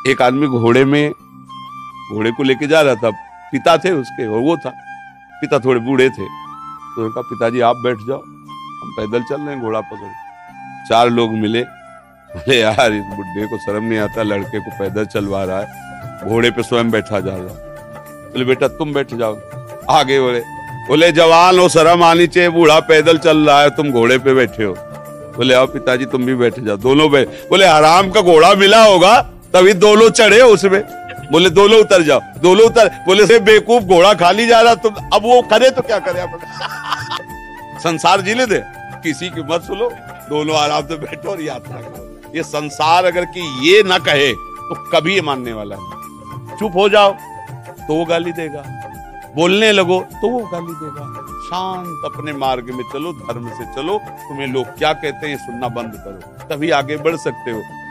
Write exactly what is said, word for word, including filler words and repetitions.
एक आदमी घोड़े में घोड़े को लेके जा रहा था, पिता थे उसके और वो था, पिता थोड़े बूढ़े थे, तो उन्होंने कहा पिताजी आप बैठ जाओ, हम पैदल चल रहे हैं घोड़ा पकड़। चार लोग मिले, बोले यार इस बुड्ढे को शर्म नहीं आता, लड़के को पैदल चलवा रहा है, घोड़े पे स्वयं बैठा जा रहा है। बोले बेटा तुम बैठ जाओ आगे। बोले बोले जवान हो, शर्म आनी चाहिए, बूढ़ा पैदल चल रहा है, तुम घोड़े पे बैठे हो। बोले आओ पिताजी तुम भी बैठ जाओ, दोनों बैठ। बोले आराम का घोड़ा मिला होगा तभी दोनों चढ़े उसमें। बोले दोनों उतर जाओ, दोनों उतर। बोले से बेवकूफ घोड़ा खाली जा रहा तुम, अब वो करे तो क्या करे आप। संसार जीने दे, किसी की मत सुनो, दोनों आराम से बैठो और यात्रा करो। ये संसार अगर कि ये ना कहे तो कभी ये मानने वाला है। चुप हो जाओ तो वो गाली देगा, बोलने लगो तो वो गाली देगा। शांत अपने मार्ग में चलो, धर्म से चलो, तुम्हें लोग क्या कहते हैं सुनना बंद करो, तभी आगे बढ़ सकते हो।